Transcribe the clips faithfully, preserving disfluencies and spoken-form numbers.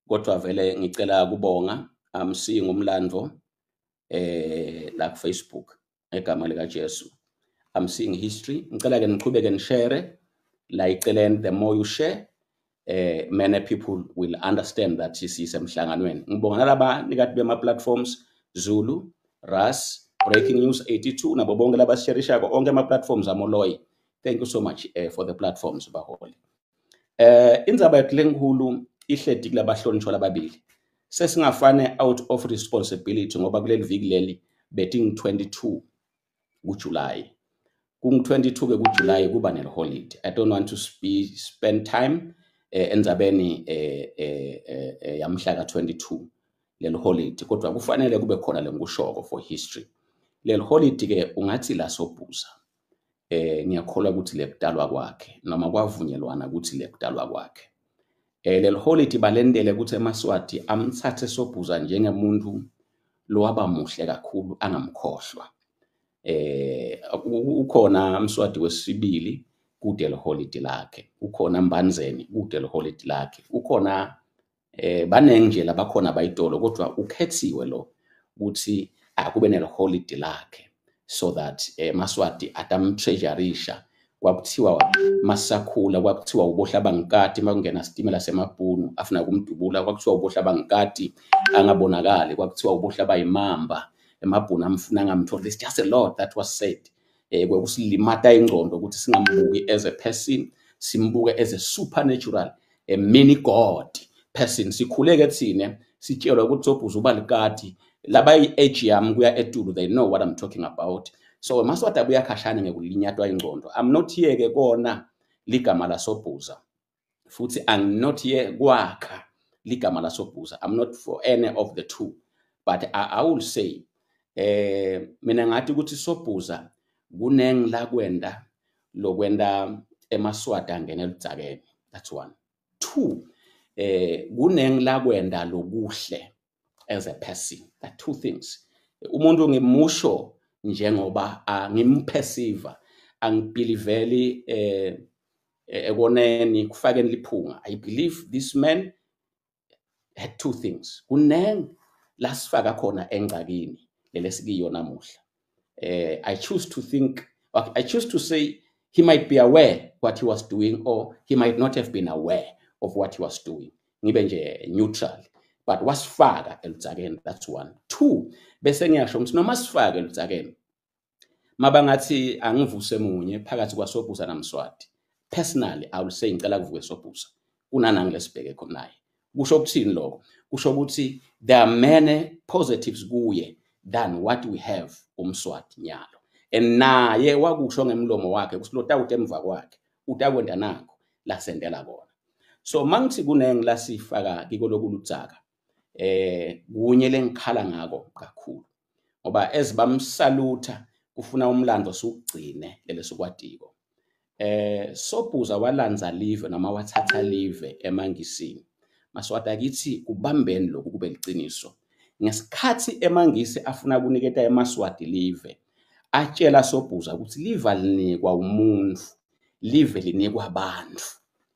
kodwa vele ngicela kubonga I'm seeing umlandvo eh la ku Facebook egama lika Jesu. I'm seeing history. Ngicela ke niqhubeke nishare la iceleni, the more you share eh many people will understand that sisemhlanganweni. Ngibonga nalaba nikati bema platforms Zulu, Ras, Breaking News eighty-two nabo bonke labasharishako onke ama platforms amoloyi. Thank you so much uh, for the platforms baholi. Eh indzaba yethu lenkulu ihledi kulabahlonishwa lababili. Sesingafane out of responsibility ngoba kuleli viki leli betting twenty-two kuJuly. Kung twenty-two ke kuJuly kuba ne holiday. I don't want to spe spend time eh, endzabeni eh, eh, eh, yamhla ka twenty-two leli holiday kodwa kufanele kube khona lengushoko for history. Leli holiday ke ungathi la Sobhuza. Eh ngiyakholwa ukuthi lekudalwa kwakhe noma kwavunyelwana ukuthi lekudalwa kwakhe. Eh leli holiday balendele ukuthi eMaswati amthathe Sobhuza njengemuntu lo waba muhle kakhulu angamkhohlwa. Eh ukhona Mswati wesibili kude le holiday lakhe, ukhona Mbanzeni kude le holiday lakhe, ukhona eh banenge nje labakhona bayitolo kodwa ukhethiwe lo ukuthi akube ne holiday lakhe so that eh Maswati atamtreasureisha. Kwakuthiwa masakhula kwakuthiwa ubohla bankati makungena sitimela semabhunu afuna kumdubula, kwakuthiwa ubohla bankati angabonakali, kwakuthiwa ubohla bayimamba emabhunu amfuna ngamthola. There's just a lot that was said. Eh kwekusilimata ingqondo ukuthi singambuki as a person, simbuke as a supernatural, a mini god person. Sikhuleke thine sitshelwa ukuthi Sobhuza ubalikati laba i-age yami kuya etulu, they know what I'm talking about. So Maswati abuya khashana ngekulinyatwa ingqondo. I'm not here ke kona ligama la Sobhuza futhi I'm not here kwakha ligama la Sobhuza. I'm not for any of the two, but I, I will say eh mina ngathi ukuthi Sobhuza kuneng la kwenda lokwenda eMaswati angene eludzakeni. That's one. Two, eh kuneng la kwenda lokuhle as a person. That two things. Umuntu ngimusho njengoba ngimperceive angibelieveli eh ekoneni kufakeni liphunga. I believe this man had two things. Kuneng lasifaka khona engcakini lelesikiyo namuhla. Eh I choose to think, I choose to say he might be aware what he was doing or he might not have been aware of what he was doing. Ngibe nje neutral. But wasifaka eludzakeni, that's one. Two, bese ngiyasho ukuthi noma sifaka eludzakeni mabangathi angivuse munye phakathi kwaSobhuza naMswati. Personally, I will say ngicela kuvuke Sobhuza kunana ngilesibheke khona naye. Kusho ukuthini lokho? Kusho ukuthi there are many positives kuye than what we have uMswati nyalo. And naye wakusho ngemlomo wakhe kusilota ukuthi emva kwakhe utakwenda nakho lasendela kona. So mangithi kuneng lasifaka kiko lokuludzaka eh kunye lengikhala ngako kakhulu ngoba ezibamsalutha kufuna umlando sukugcine lele sokwatiko. Eh Sobhuza walanza live noma wathatha live emangisini. Maswati akithi kubambeni lokhu kube liciniso. Ngesikhathi emangisi afuna kuniketa eMaswati live atshela Sobhuza ukuthi live alinikwa umuntu, live linikwa abantu.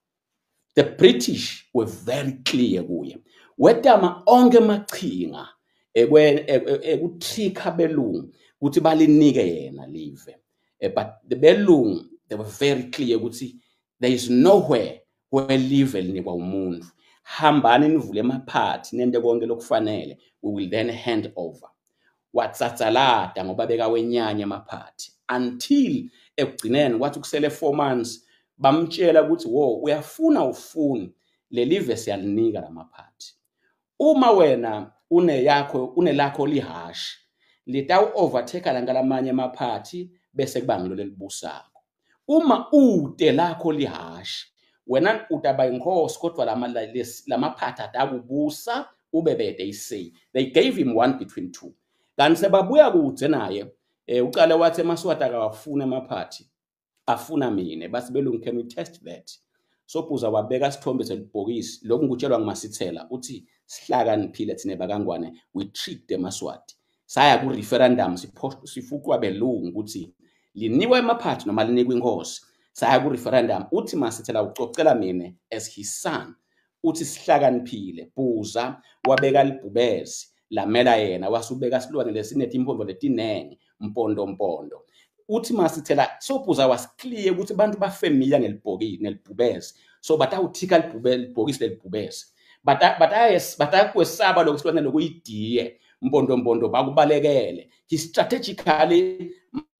The British were very clear kuye. Wetama onke machinga ekwe ekuthika belungu ukuthi balinike yena live. But the belungu they were very clear ukuthi there is nowhere where live linikwa umuntu. Hambani nivule emaphathi nende konke lokufanele, we will then hand over. Watsatsalada ngoba beka wenyanya emaphathi until ekugcineni wathi kusele four months bamtshela ukuthi wo uyafuna ufuni le live siyalinika lamaphathi. Uma wena une yakho une lakho lihashi litawu overtake la ngalamanye amaphathi bese kuba ngilo lelibusako. Uma ude lakho lihashi wena utaba inkosi kodwa lama lamaphathi atakubusa ubebe they say they gave him one between two. Kanti sebabuya kudze naye eh uqale wathi eMaswati akawafuna emaphathi afuna mina basi belungu can we test that. Sobhuza wabeka sithombe selibhokisi lokhu ngutshelwa nguMasithela uthi sihlakaniphile thine bakangwane we treat the Maswati. Saya ku referendum sifukwa belungu ukuthi linikwe emaphathi noma linikwe inkosi. Saya ku referendum uthi Masithela ucocela mina as his son uthi sihlakaniphile Bhuza wabeka libhubezi lamela yena wasubeka silwane lesinethi impondo letinenge mpondo mpondo uthi masithela so Bhuza was clear ukuthi abantu ba familiar ngelibhokisi nelibhubezi so batawuthika libhokisi lelibhubezi bata batayes batakwesaba lokusilwane lokuyidiye mpondo mpondo bakubalekele he strategically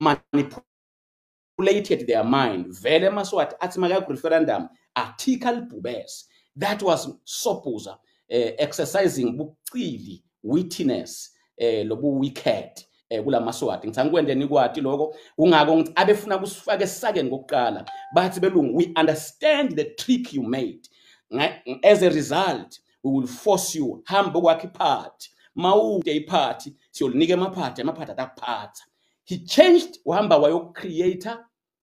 manipulated their mind vele maswati athi maka referendum athika libhubezi. That was Sobhuza uh, exercising bucili wittiness eh lobu wicked eh kula maswati ngithangikwende nikwati lokho kungako ngithi abefuna kusifake sakeni kokuqala bathi belungu we understand the trick you made. As a result we will force you hamba kwakhe iphathi mawude iphathi siyolinika emaphathi amaphathi atakuphatha. He changed uhamba wayo creator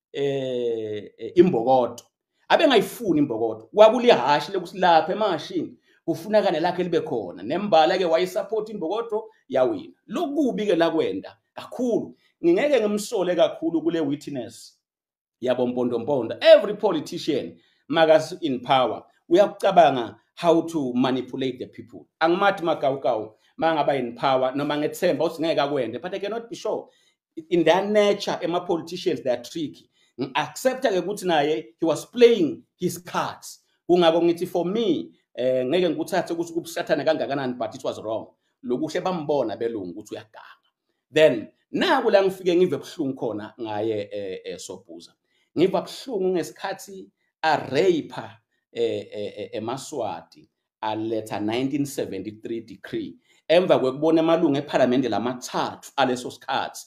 eh imbokodo abengayifuni imbokodo kwakulihashi lekusilapha emashini kufuna kane lakhe libe khona nembala ke wayisupport imbokodo yawina lokubi ke la kwenda kakhulu ngingeke ngimsole kakhulu kule witness yabo mpondo mpondo. Every politician makas in power uyakucabanga how to manipulate the people. Angimathi magawugawu mangaba in power noma ngethemba uthi ngeke akwende but I cannot be sure in their nature ema politicians they are tricky. Accepta ke ukuthi naye he was playing his cards kungako ngithi for me eh ngeke ngikuthathe ukuthi kubusathana kangakanani but it was wrong lokuhle bambona belungu ukuthi uyaganga. Then naku la ngifike ngive buhlungu khona ngaye eh Sobhuza ngiva buhlungu ngesikhathi a rape eh eMaswati aletha nineteen seventy-three decree emva kwekubona amalungu eParliament lamathathu aleso sikhathi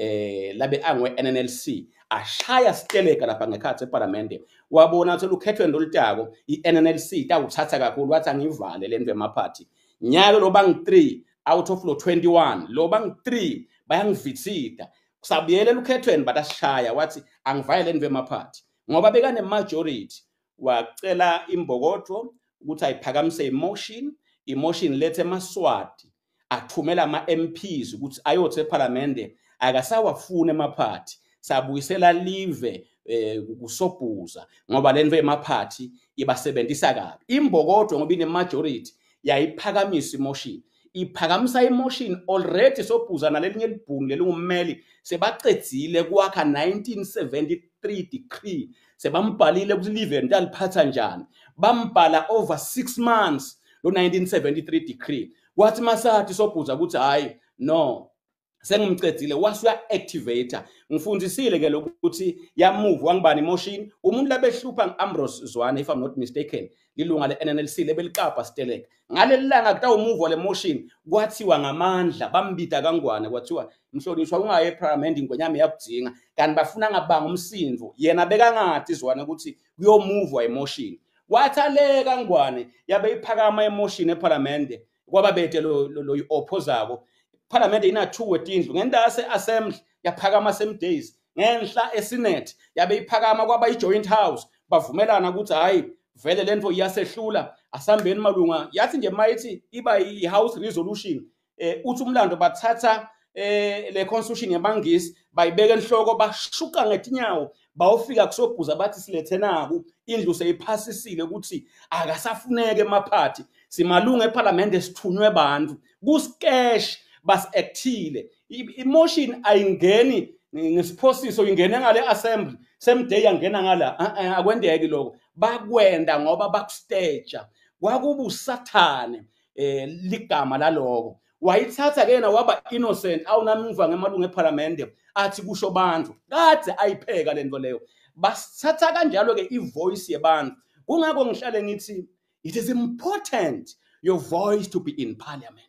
eh labe angwe N N L C ashaya steleka lapha ngekhathi eParliament wabona ukuthi lukhethwe ndolutako iN N L C itawuthatha kakhulu wathi angivale lendwe emaphathi nyalo lo bang three out of lo twenty-one lo bang three bayangivitsita kusabuyele lukhethweni batashaya wathi angivale lendwe emaphathi ngoba bekane majority wacela imbokodo ukuthi ayiphakamise emotion emotion lethe eMaswati athumela ama M Ps ukuthi ayothe eParliament akasawafuna emaphathi sabuyisela live eh kuSobhuza ngoba lendwe emaphathi ibasebenzisa kabi imbokodo ngoba ine majority yayiphakamisa emotion iphakamisa emotion already Sobhuza nalelinye libhunu lelingummeli sebaqedzile kwakha nineteen seventy-three decree sebambhalile ukuthi live ntaliphatha njani bambhala over six months lo nineteen seventy-three decree wathi masathi Sobhuza ukuthi hayi no sengimcedzile wasuya activator ngifundisile ke lokuthi ya move wangibani emotion umuntu labehlupha ngiAmbrose Zwane if I'm not mistaken lilunga le N N L C lebelikapa steleka ngalelanga kutawu move le motion kwathiwa ngamandla bambida kangwane kwathiwa mhlonishwa ungaye eParliament ingwenyama yakudzinga kanti bafuna ngabanga umsindvo yena beka ngathi Zwane ukuthi kuyo move emotion wathaleka kangwane yabe iphakama emotion eParliament kwaba bethe lo lo oppozako Parliament ina two wetindlu ngendase assembly yaphakama same days ngenhla eSenate yabe iphakama kwaba iJoint House bavumelana ukuthi hayi vele lento iyasehlula asambeni malunga yathi nje mayithi iba iHouse resolution eh uthi umlando bathatha eh le constitution yabangisi bayibeka enhloko bashuka ngetinyawo bawufika kuSobhuza bathi silethe naku indlu seyiphasisile ukuthi akasafuneke emaphathi simalunga eParliament esithunywe abantu kusikesh bas actile emotion ayingeni ngesiphosiso ingene ngale assembly same day yangena ngala akwendeki lokho bakwenda ngoba bakustage kwakuba usathane eh ligama laloko wayithatha ke na waba innocent awunamva ngemalungu eParliament athi kusho bantu kade ayipheka lento leyo basithatha kanjalo ke ivoice yabantu kungako ngihlale ngithi it is important your voice to be in Parliament.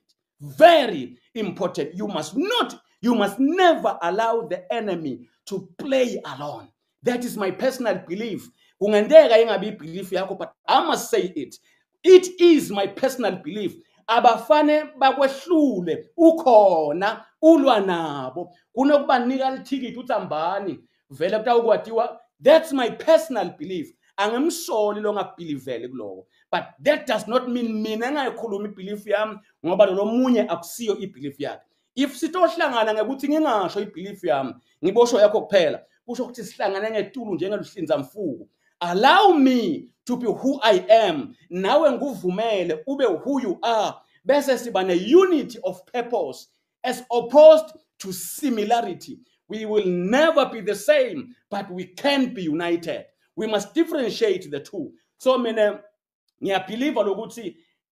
Very important. You must not, you must never allow the enemy to play alone. That is my personal belief. Kungendeka ingabi belief yakho, but I must say it. It is my personal belief. Abafane bakwehlule ukhona ulwa nabo kunokubanika lithikiti uthambani vele kutawukwatiwa. That's my personal belief. Angemsoli lo ngabelivele kuloko. But that does not mean mina ngayikhuluma ibelief yami ngoba lo munye akusiyo ibelief yakhe. If sitohlangana ngekuthi ngingasho ibelief yami ngibosho yakho kuphela kusho ukuthi sihlangana ngetulu njengeluhlinza mfuku allow me to be who I am, nawe nguvumele ube who you are, bese siba ne-unity of purpose as opposed to similarity. We will never be the same, but we can be united. We must differentiate the two. So mina ngiyabhiliva lokuthi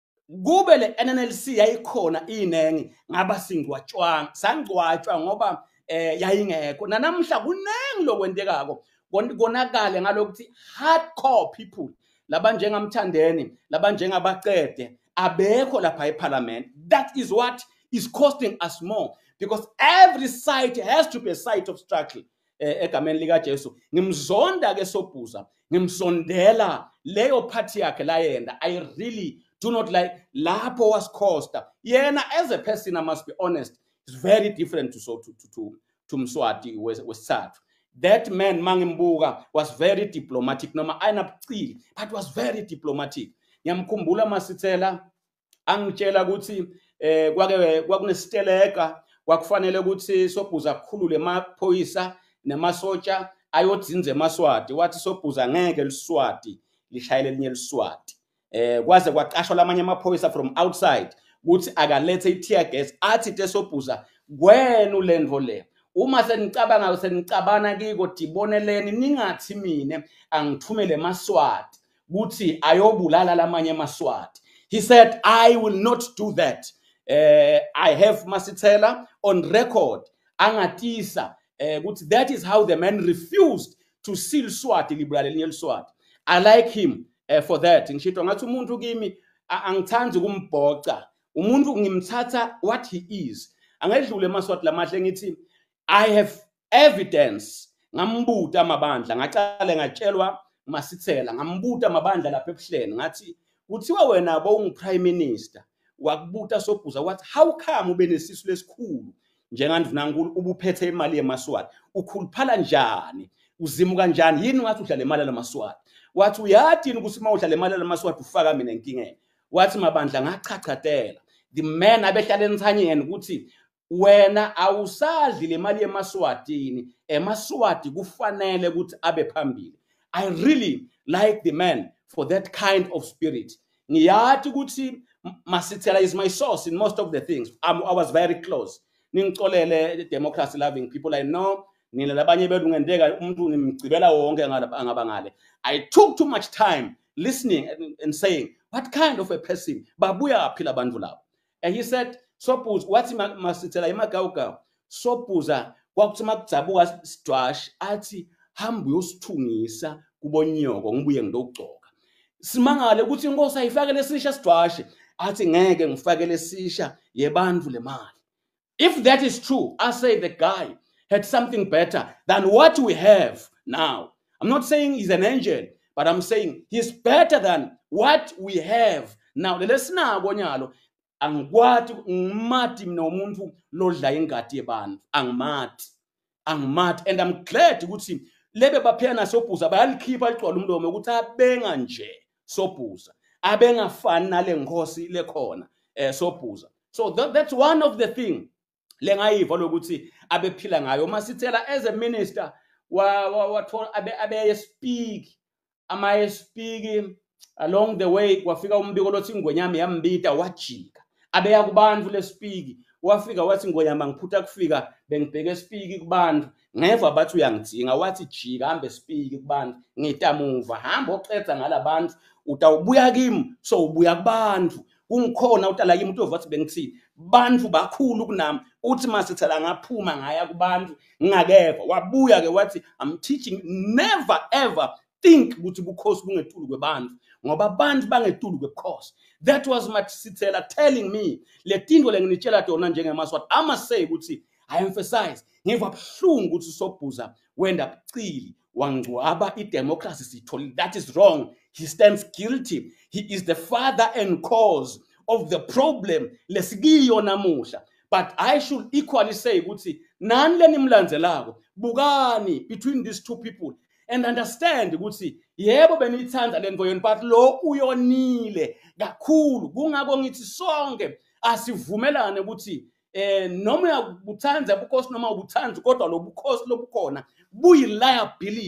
kube le N N L C yayikhona inengi ngaba singcwatshwanga sangcwatshwa ngoba eh yayingekho nanamhla kunengi lokwendekako konakale ngalokuthi hardcore people laba njengamthandeni laba njengabaqede abekho lapha eParliament. That is what is costing us more, because every site has to be a site of struggle. Egameni lika Jesu ngimzonda ke Sobhuza, ngimsondela leyo party yakhe la yenda. I really do not like lapho was caused. Yena as a person, I must be honest, is very different to so to to to, to Mswati wesithathu. That man Mangimbuga was very diplomatic, noma ayinabucili, but was very diplomatic. Ngiyamkhumbula Masithela angitshela ukuthi eh kwake kwakunesiteleka kwakufanele ukuthi Sobhuza akukhulule emaphoyisa nemasotsha ayodzinza eMaswati, wathi Sobhuza ngeke liswati lishayele elinye liswati. Eh kwaze kwaqashwa lamanye amaphoyisa from outside ukuthi akalethe i-tear gas, athi te Sobhuza kwena ulenvo le uma senicabanga senicabana kiko diboneleni ningathi mine angithumele eMaswati ukuthi ayobulala lamanye eMaswati. He said, I will not do that. Uh, I have Masithela on record angatisa uh, that is how the man refused to seal Swati liberal elinye liswati. I like him uh, for that. Ngishito ngathi umuntu kimi angithandi kumbhoca. Umuntu ngimthatha what he is. Angedlule eMaswati lamahle ngithi I have evidence. Ngambuta amabandla ngaqale ngatshelwa Masithela ngambuta amabandla lapha ebuhleni ngathi kuthiwa wena bo prime minister wakubuta Sobhuza wathi how come ube nesisu lesikhulu njengandunankulu ubuphethe imali yeMaswati ukhuluphala njani uzima kanjani yini wathi udlala imali laMaswati wathi uyathi ukuthi uma udlala imali laMaswati ufaka mina enkingeni wathi mabandla ngachachatela the man abehlala enthanyeni ukuthi wena awusadli le mali yeMaswatini eMaswati kufanele ukuthi abe phambili. I really like the man for that kind of spirit. Ngiyathi ukuthi Masithela is my source in most of the things. I'm, I was very close. Ningixolele democracy loving people I know. Nina labanye bethu ngendeka umuntu ngimcibela wonke ngaba ngale. I took too much time listening and, and saying what kind of a person babuya aphila abantu labo. And he said Sobhuza wathi Masithela imagawugawu Sobhuza kwakuthi makudzabuka Sidwashi athi hamba uyosithungisa kubonyoko ngibuye ngidogcoka. Simangale ukuthi inkosi ayifakele sisha Sidwashi athi ngeke ngifakele sisha yebantu le mali. If that is true, I say the guy had something better than what we have now. I'm not saying he's an angel, but I'm saying he's better than what we have now. Lesina bonyalo angikwathi ngimati mina umuntu lodla ingadi yebantu angimati angimati and I'm glad ukuthi lebe baphena Sobhuza bayalikhipha licwala umlomo ukuthi abenga nje Sobhuza abengafani nale nkosi lekhona eh Sobhuza. So that, that's one of the thing lengayiva lokuthi abephila ngayo. Masithela as a minister wa wathola abe abe speak ama speak along the way kwafika umbiko lothi ingwenyama yambita wajika abeya kubantu le speak wafika wathi ingwenyama ngiphutha kufika bengibheke speak kubantu ngeva bathi uyangidinga wathi jika hambe speak kubantu ngitamuva hamba oqedza ngalabantu utawubuya kimi so ubuya kubantu kungikhona utala kimi uthi wathi bengithini bantu bakhulu kunami uthi Masithela ngaphuma ngaya kubantu ngingakeva wabuya ke wathi I'm teaching never ever think ukuthi bukhosi bungetulu kwebantu ngoba abantu bangetulu kwebukhosi. That was Masithela telling me le tinto lenginitshela tona njengeMaswati. I must say ukuthi I emphasize ngiva buhlungu ukuthi Sobhuza wenda bucili wangcwaba idemocracy sitholi. That is wrong. He stands guilty. He is the father and cause of the problem lesikiyo namuhla. But I should equally say ukuthi nani lenimlandzelako bukani between these two people and understand ukuthi yebo benithanda lento yenu but lo uyonile kakhulu. Kungako ngithi sonke asivumelane ukuthi eh noma ubuthanza bukhosi noma ubuthanza kodwa lo bukhosi lobukhona buyi liability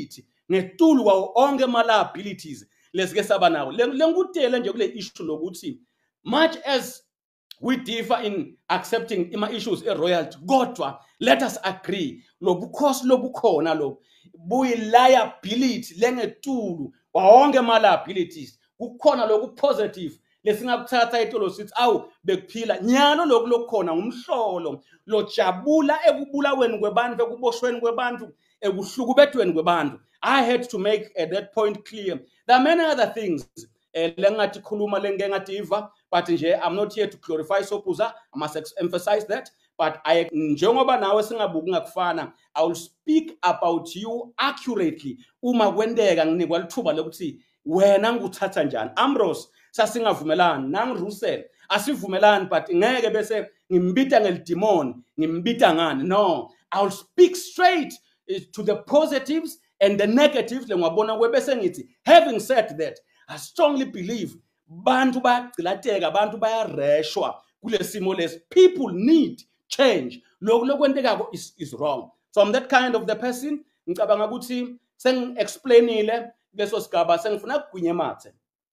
ngetulu kwawo onke ama liabilities lesike saba nawo. Lengikutele nje kule issue lokuthi much as we differ in accepting ima issues e royalty, kodwa let us agree lobukhosi lobukhona lo buyi liability lengetulu wonke ama liabilities. Kukhona lokhu positive lesingakuthatha itolo sithi awu bekuphila nyalo lokhu lokukhona ngumhlolo lojabula ekubulaweni kwebantu, ekuboshweni kwebantu, ekuhlukubethweni kwebantu. I had to make uh, that point clear. There are many other things uh, lengathi khuluma lengengativa, but nje I'm not here to glorify Sobhuza. I must emphasize that. But I njengoba nawe singabuki ngakufana, I will speak about you accurately uma kwendeka nginikwa lithuba lokuthi wena nguthatha njani. Ambrose sasingavumelani, nang Russell asivumelani, but ngeke bese ngimbita ngelidemon, ngimbita ngani. No, I will speak straight to the positives and the negatives. Lengwabona kwebese ngithi, having said that, I strongly believe bantu bayagcilateka, bantu bayareshwa kule simo lesi. People need change. Lokho lokwendekako is is wrong. So I'm that kind of the person. Ngicabanga ukuthi sengi-explainile leso sigaba, sengifuna kugwinye mathe.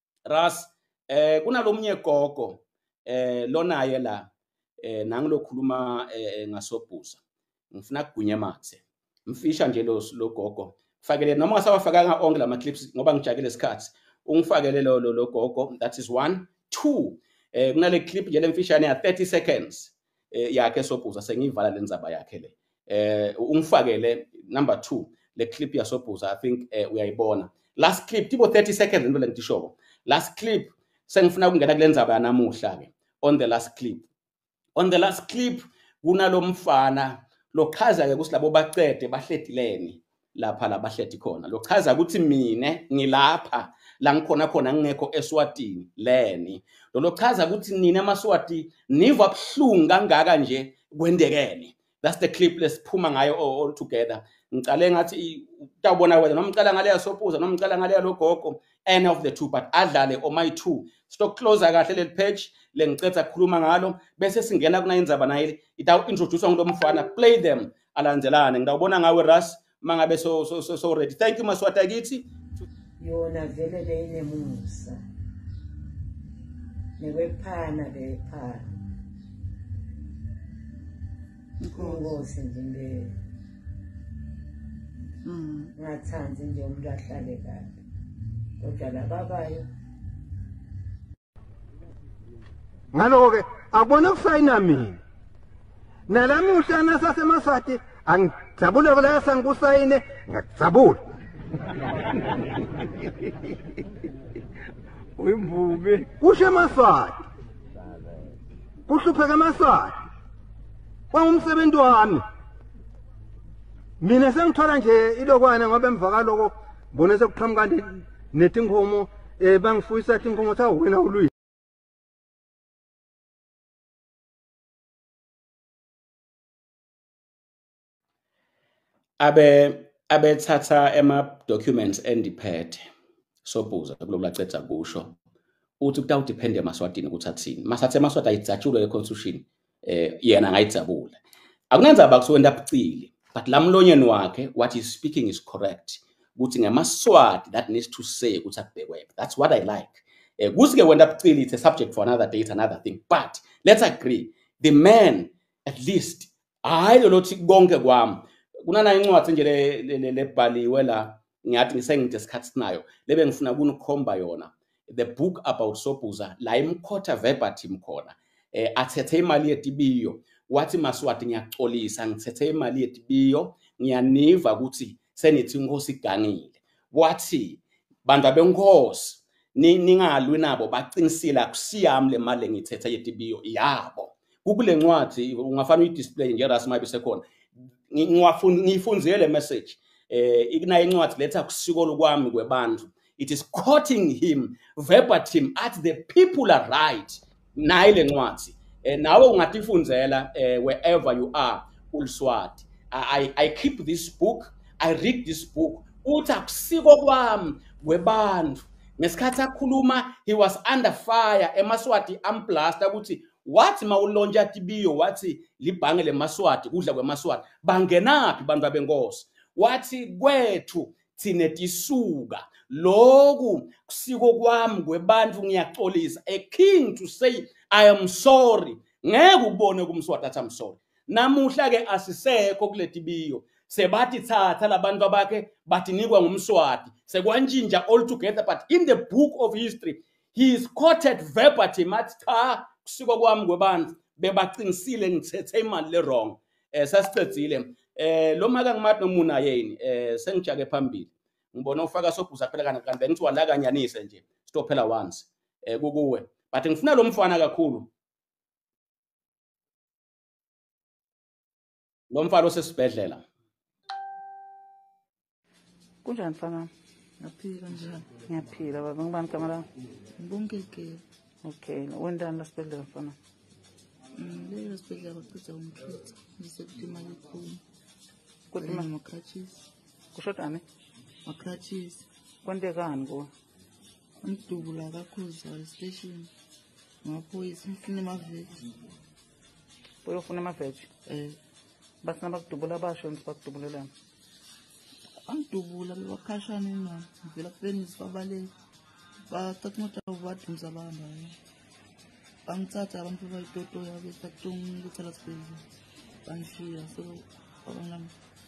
Ras eh kunalomnye gogo eh lonaye la eh nangilokhuluma eh ngaSobhuza. Ngifuna kugwinye mathe. Mfisha nje lo lo gogo. Fakele noma ngasawafakanga onke lama clips ngoba ngijakile isikhathi. Ungifakele lo lo gogo. That is one. Two, eh kunale clip nje lemfishane ya thirty seconds eh yakhe Sobhuza, sengiyivala lenzaba yakhe le. Eh ungifakele number two le clip ya Sobhuza. I think eh uyayibona. Last clip tipo thirty seconds into lengisho. Last clip sengifuna ukungena kulenzaba yanamuhla ke. On the last clip. On the last clip kunalo mfana lochaza ke kusilabo bacede bahledileni lapha la bahledi khona. Lochaza ukuthi mine ngilapha la ngikhona khona ngingekho eSwatini leni. Lochaza ukuthi nina eMaswati niva buhlungu kangaka nje kwendekene. That's the clip lesiphuma ngayo all together. Ngicale ngathi utawubona wena noma ucala ngale yaSobhuza noma ucala ngale yalogogo, any of the two, but adlale on my two. Stock closer kahle le page lengicetha ukukhuluma ngalo bese singena kuna indzaba nayo itawu introduce ngilo mfana. Play them alandzelane. Ngidawubona ngawe Ras mangabe so so so, so ready. Thank you Maswati akithi. Yona vele leyinemusa nekwephana lephana inkosi nje le mm ngathanzi nje umuntu ahlale kahle kodwa lababayo ngaloke akubona kusayina mina nalami uhlana saseMaswati angijabule la sangikusayine ngijabule uyimvume kushe eMaswati kuhlupheka eMaswati kwangumsebenzi wami mina sengithola nje ilokwana ngoba emva kaloko mbone sekuqhamuka netinkomo eh bangifuyisa tinkomo tha wena uluyi abe abethatha ema documents endiphethe Sobhuza kulolacetha kusho uthi kutawu depend eMaswatini ukuthi athini. Masathe eMaswati ayijatshulwe le constitution eh yena ngayijabula. Akunenzaba kusuwenda bucili, but lamlonyeni wakhe what he's speaking is correct. Ukuthi ngeMaswati that needs to say ukuthi akubhekwe. That's what I like. Eh kusi ke wenda bucili, it's a subject for another day, it's another thing. But let's agree the man at least hayi lothi konke kwami kunana incwadi nje le lebhaliwe la ngiyathi ngisengide isikhathi sinayo lebe ngifuna ukukhomba yona, the book about Sobhuza la imkhotha verbatim khona. Eh athethe imali yetibiyo wathi Maswati ngiyaxolisa ngithethe imali yetibiyo ngiyaniva ukuthi senithi inkosi igangile. Wathi bantu abenkosi ningalwi nabo baqinisile akusiyami le mali ngithethe yetibiyo yabo. Kukule ncwadi ungafana uyidisplay nje rasmabi sekhona. Ngifundzile le message eh ikuna incwadi letha kusiko lokwami kwebantu. It is quoting him verbatim at the people are right. Nayi le ncwadi eh nawe ungatifundzela eh wherever you are uLswati. I I keep this book, I read this book. Uthi akusiko kwami kwebantu. Ngesikhathi akhuluma he was under fire eMaswati amblasta ukuthi wathi mawulonja tibiyo wathi libhange leMaswati kudla kweMaswati bangenaphi bantu abenkosi. Wathi kwethu thine tisuka loku kusiko kwami kwebantu ngiyaxolisa a king to say I am sorry ngeke ubone kumswati athi I'm sorry namuhla ke asisekho kuleti biyo sebathi thatha labantu abakhe bathinikwa ngumswati sekwanjinja all together but in the book of history he is quoted verbatim athi cha kusiko kwami kwebantu bebaqinisile ngithethe imali le wrong eh sasicedzile eh lo maka ngimathi nomuna yeni eh sengijake phambili ngibona ufaka sobhuza phela kana kanti bengithi wala kanyanise nje stophela once eh kukuwe but ngifuna lo mfana kakhulu lo mfana osesibhedlela kunjani mfana Ngaphila njani? ngiyaphila baba ngibani igama lakho Ngibongeke. okay wendani la sibhedlela mfana Leyo sibhedlela baqeda umtreat. Ngisethi imali ekhulu. Kodwa Kodwa ima- ama-crutches. kushodani Ma-crutches. kwentekani kuwe Angidubula kakhulu station. Amaphoyisa ngifuna amaveji. uyofuna amaveji Eh, basina bakudubula basho nje bakudubulelana angidubula bebakhashana imali. Ngivela kufenisi babaleka. Bathatha imoto yabo badumisa abantu. Bangithatha abantu bayitotoya besatung ukuthala sibhedlela. Bangishiya so abanami.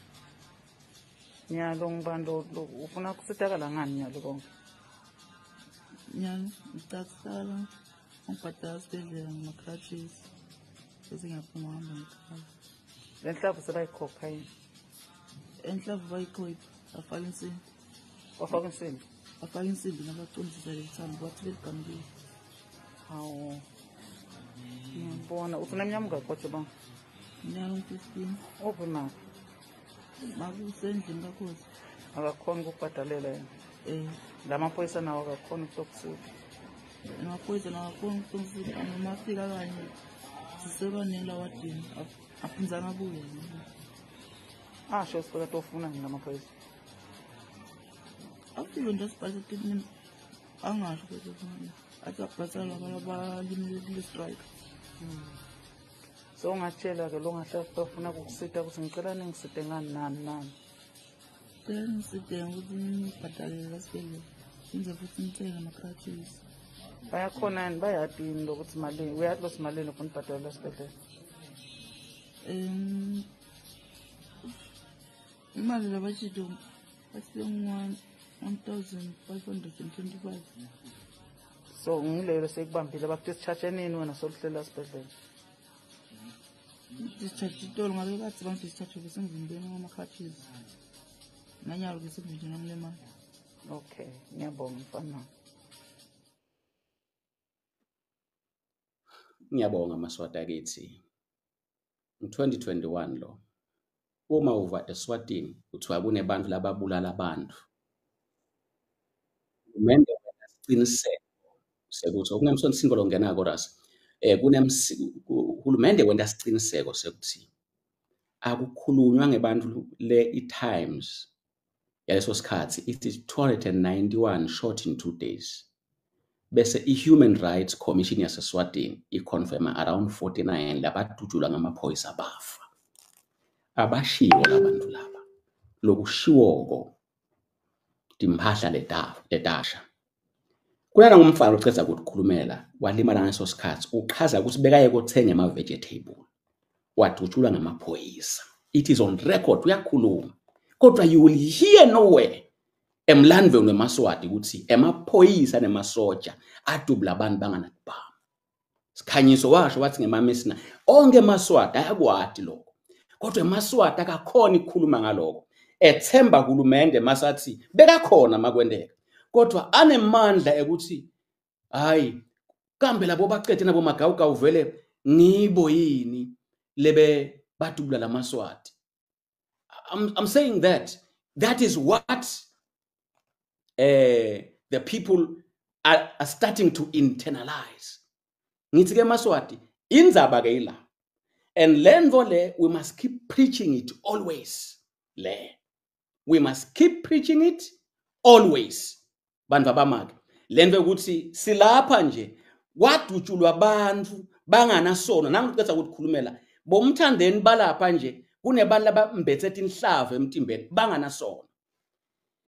nyalo ngibani lo lo- ufuna kusitakala ngani nyalo konke Nyani, ngitakusala. Ngibhadala sibhedlela ngama-crutches. Bese ngiyaphuma ngihamba ngikhaya. le nhlavu sebayikhokha yini Enhlavu bayikhipha bafaka insimbi. wafaka insimbi Bafaka insimbi nabacondisa lethambo bathi beligambile. hawu ngiyabona ufuna emnyama ungakhotshe banga Nyani u-fifteen. uphi imali Makusendlini kakhulu. akakhona ukubhadalela yena Eh, la maphoyisa nawo akakhona ukutokusuka amaphoyisa nawakhona ukuqinisekisa noma afika kanye sisebanela wadini aphinzanga abuye. asho sifika tofuna nje lamaphoyisa Afike nje asibhase etikini angasho ukuthi ufuna. Athi abhasala abantu abalimele kule strike. so ungatshela-ke lo ngahlala bafuna kukusita ukuthi ngicela ningisite ngani nani nani Then sidinga ukuthi ngibhadalele lasibhedlela. Ngenze futhi ngithenge ama-crutches. bayakhona yini bayadi yini lokuthi malini uyathi losi malini ufuna ubhadalela esibhedlela Um, imali labashido basilengu-one one thousand five hundred and twenty-five. so ngilelo sekubambile bakuthi sitshatshe nini wena soluhlela esibhedlela Discharge itolo ngabe bathi bangi-discharge besengivimbeni ngama-crutches. Nanyalo ke sekunje nami le mali. okay ngiyabonga mfana ngiyabonga maswati akithi in twenty twenty-one lo uma uva eSwatini kuthiwa kunebantu lababulala abantu umende wenasiqiniseko sekuthi okunemsona singo longena koras eh kunemsi uhulumende wenda isiqiniseko sekuthi akukhulunywa ngebantu le iTimes yaleso sikhathi it is two hundred ninety-one shot in two days bese i-Human Rights Commission yaseSwatini iconfirma around forty-nine labadutshulwa ngamaphoyisa bafa abashiwo labantu laba lokushiwoko dimphahla leta letasha kulana ngumfana oceza ukukhulumela walimala ngaso sikhathi uchaza ukuthi bekaye kothenga ama vegetable wadutshulwa ngamaphoyisa it is on record uyakhuluma kodwa you will hear nowhere emlandweni weMaswati ukuthi emaphoyisa nemasoja adubula abantu banganakubamba sikhanyiso washo wathi ngemamesina onke eMaswati ayakwati lokho kodwa eMaswati akakhona ikhuluma ngalokho ethemba kulumende masathi bekakhona makwendeka kodwa anemandla ekuthi hayi kambe labo baqede nabo magawugawu vele ngibo yini lebe badubula laMaswati. I'm, I'm saying that that is what uh, the people are, are starting to internalize. Ngithi ke Maswati indzaba ke ila and lenvo le we must keep preaching it always le we must keep preaching it always bantu abamake lenvo ukuthi silapha nje kwadutshulwa abantu banganasono nangiqetha ukukhulumela bomthandeni balapha nje kunebantu abambethe inhlava emtimbeni banganasono